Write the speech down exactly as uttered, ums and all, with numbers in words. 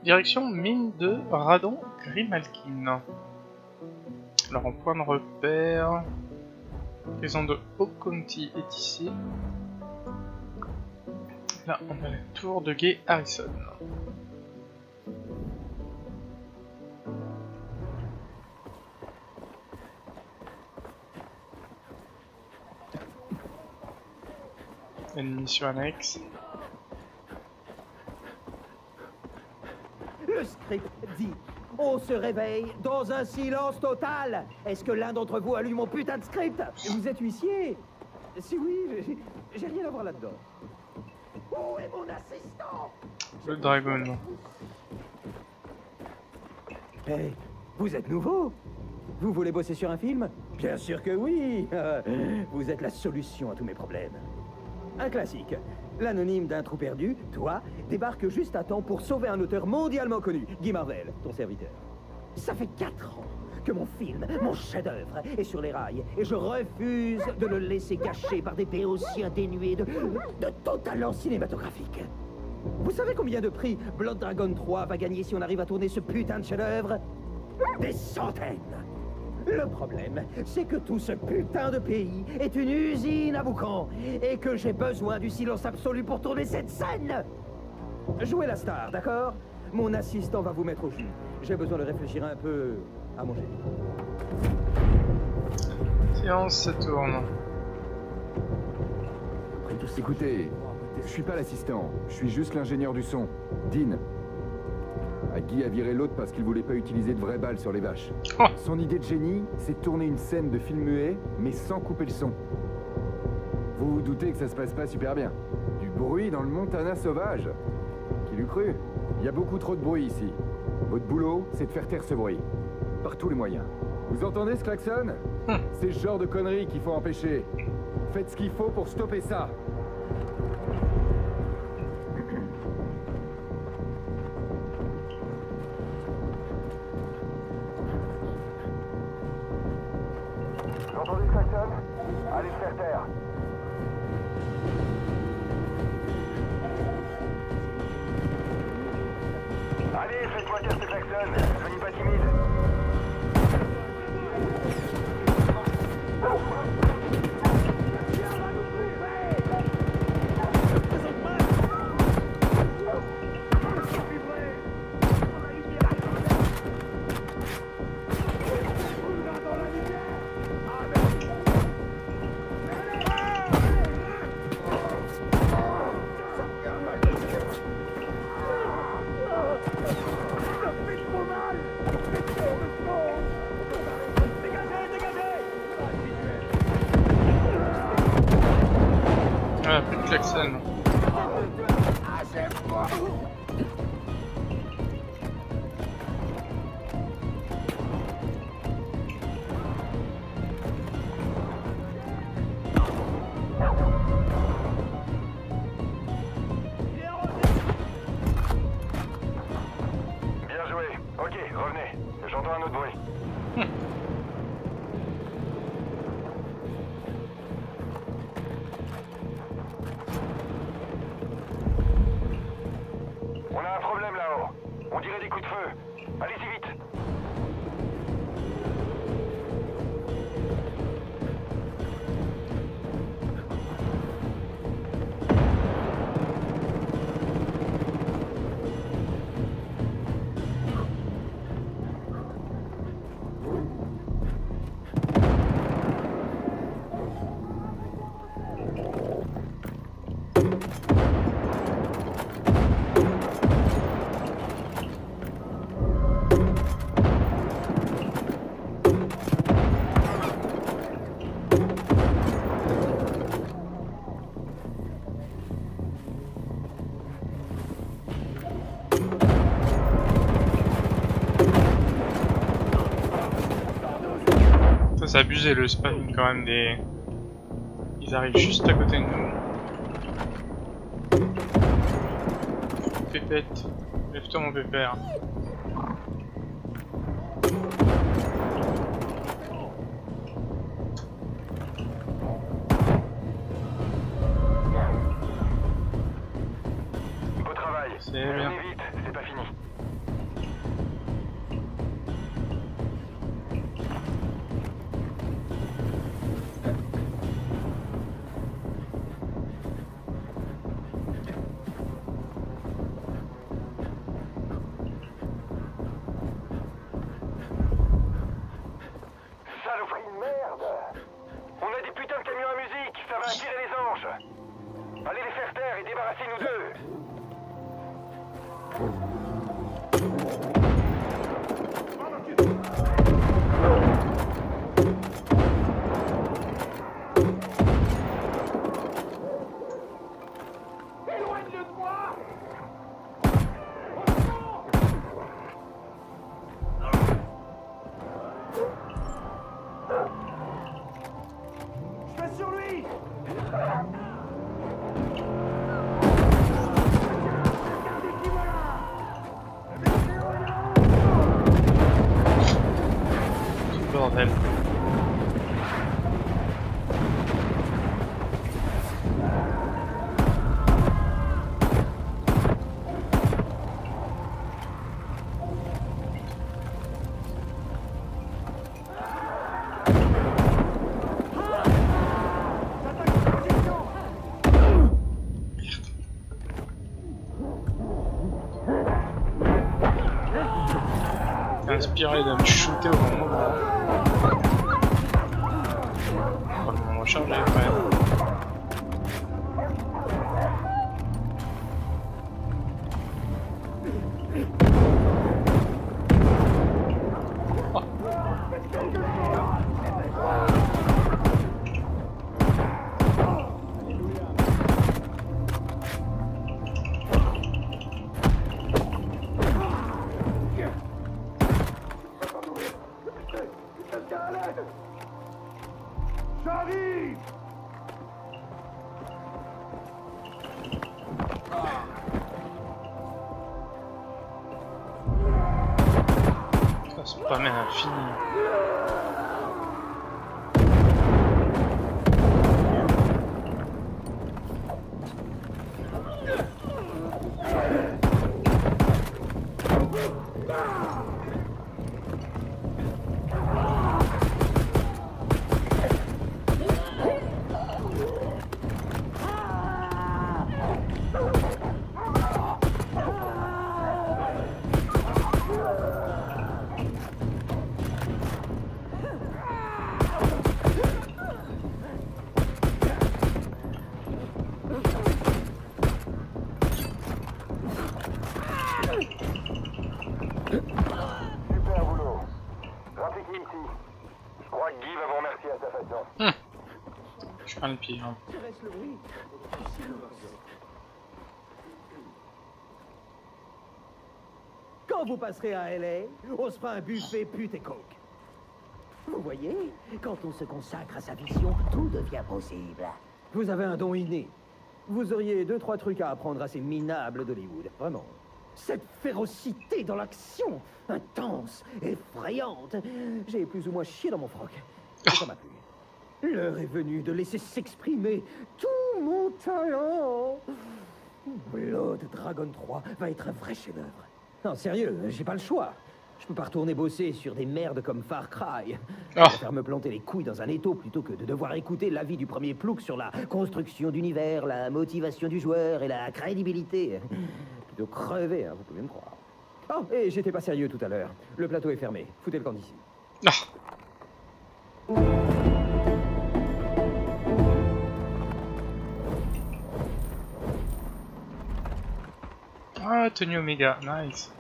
direction mine de Radon Grimalkin. Alors en point de repère, prison de Hope County est ici. Là on a la tour de Gay Harrison. Une mission annexe. Le script dit, on se réveille dans un silence total. Est-ce que l'un d'entre vous a lu mon putain de script? Vous êtes huissier? Si oui, j'ai rien à voir là-dedans. Où est mon assistant? Le dragon. Hey, vous êtes nouveau? Vous voulez bosser sur un film? Bien sûr que oui. Vous êtes la solution à tous mes problèmes. Un classique. L'anonyme d'un trou perdu, toi, débarque juste à temps pour sauver un auteur mondialement connu, Guy Marvel, ton serviteur. Ça fait quatre ans que mon film, mon chef-d'œuvre, est sur les rails, et je refuse de le laisser gâcher par des P O aussi dénués de, de tout talent cinématographique. Vous savez combien de prix Blood Dragon trois va gagner si on arrive à tourner ce putain de chef-d'œuvre? Des centaines. Le problème, c'est que tout ce putain de pays est une usine à boucan et que j'ai besoin du silence absolu pour tourner cette scène. Jouez la star, d'accord? Mon assistant va vous mettre au jus. J'ai besoin de réfléchir un peu à manger. Silence, ça tourne. Écoutez, je suis pas l'assistant, je suis juste l'ingénieur du son, Dean. Guy a viré l'autre parce qu'il voulait pas utiliser de vraies balles sur les vaches. Oh. Son idée de génie, c'est de tourner une scène de film muet, mais sans couper le son. Vous vous doutez que ça se passe pas super bien. Du bruit dans le Montana sauvage. Qui l'eût cru? Il y a beaucoup trop de bruit ici. Votre boulot, c'est de faire taire ce bruit. Par tous les moyens. Vous entendez ce klaxon? hmm. C'est le genre de conneries qu'il faut empêcher. Faites ce qu'il faut pour stopper ça. Entendez ce klaxon? Allez le faire taire. Allez, faites-moi taire ce klaxon. Soyez pas timide. Ah, plus de klaxon. Bien joué. Ok, revenez. J'entends un autre bruit. On a un problème là-haut. On dirait des coups de feu. Allez-y vite. Ça c'est abusé le spawn quand même des... Ils arrivent juste à côté de nous. Pépette, lève-toi mon pépère. Beau travail. C'est bien. Revenez vite, c'est pas fini. bordel. Inspiré de me shooter au moment où... On va me recharger quand même. Oh. J'arrive! Ça c'est pas mal infini. Super boulot. Rafik Nimsi. Je crois que Guy va vous remercier à sa façon. Hum. Je crains le pire. Hein. Quand vous passerez à L A, on se fera un buffet pute et coke. Vous voyez, quand on se consacre à sa vision, tout devient possible. Vous avez un don inné. Vous auriez deux, trois trucs à apprendre à ces minables d'Hollywood. Vraiment. Cette férocité dans l'action, intense, effrayante. J'ai plus ou moins chié dans mon froc. Et ça m'a plu. L'heure est venue de laisser s'exprimer tout mon talent. Blood Dragon trois va être un vrai chef-d'œuvre. Non, sérieux, j'ai pas le choix. Je peux pas retourner bosser sur des merdes comme Far Cry. Je Oh. préfère me planter les couilles dans un étau plutôt que de devoir écouter l'avis du premier plouc sur la construction d'univers, la motivation du joueur et la crédibilité. Plutôt crever, hein, vous pouvez me croire. Oh, et j'étais pas sérieux tout à l'heure. Le plateau est fermé. Foutez le camp d'ici. Ah. Ah, tenue Omega, nice.